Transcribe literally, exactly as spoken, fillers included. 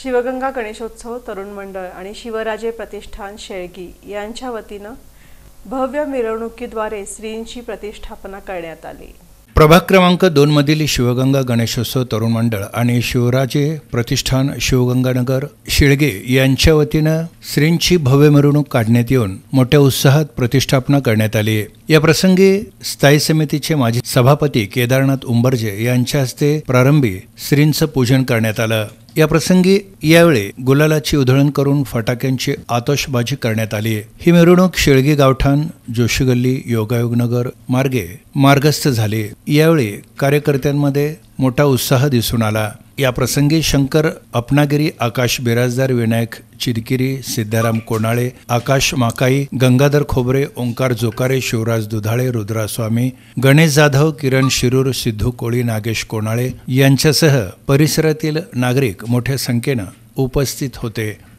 शिवगंगा गणेशोत्सव तरुण मंडळ आणि शिवराजे प्रतिष्ठान शेळगी यांच्या वतीनं भव्य मिरवणुकीद्वारे श्रींची प्रतिष्ठापना करण्यात आली। प्रभाग क्रमांक दोन मधील शिवगंगा गणेशोत्सव तरुण मंडळ आणि शिवराजे प्रतिष्ठान शिवगंगानगर शेळगे यांच्या वतीनं श्रींची भव्य मिरवणूक काढण्यात येऊन मोठ्या उत्साहात प्रतिष्ठापना करण्यात आली। या प्रसंगी स्थायी समितीचे माजी सभापती केदारनाथ उंबर्जे यांच्या हस्ते प्रारंभी श्रींचं पूजन करण्यात आलं। या प्रसंगी यावेळी गुलालाची उधळण करून फटाक्यांची आतषबाजी करण्यात आली। ही मिरवणूक शेळगी गावठाण जोशी गल्ली योगायोगनगर मार्गे मार्गस्थ झाली। यावेळी कार्यकर्त्यांमध्ये मोठा उत्साह दिसून आला। या प्रसंगी शंकर अपनागिरी, आकाश बिराजदार, विनायक चिरकिरी, सिद्धाराम कोणाळे, आकाश माकाई, गंगाधर खोबरे, ओंकार जोकारे, शिवराज दुधाळे, रुद्रास्वामी, गणेश जाधव, किरण शिरूर, सिद्धू कोळी, नागेश कोणाळे यांच्यासह परिसरातील नागरिक मोठ्या संख्येनं उपस्थित होते।